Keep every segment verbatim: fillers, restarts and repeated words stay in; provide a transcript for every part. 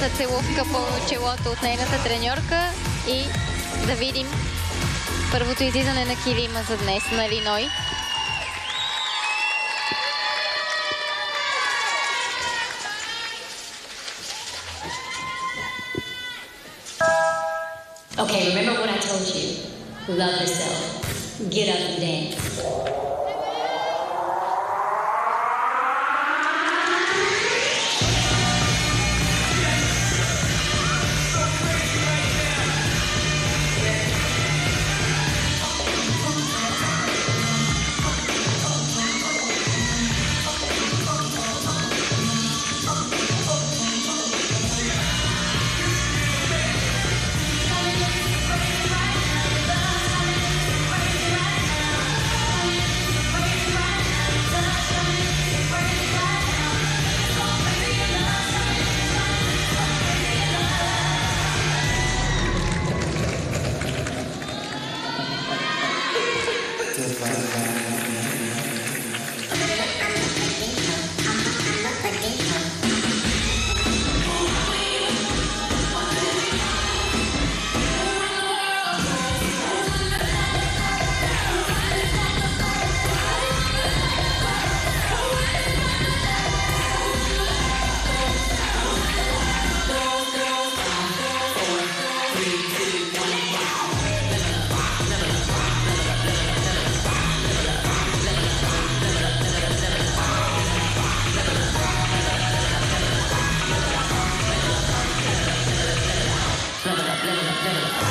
голямата целувка по челото от нейната треньорка и да видим първото излизане на килима за днес на Линой. Okay, remember what I told you. Love yourself. Get up and dance.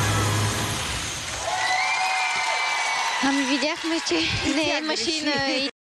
Ами видяхме, че не е машина и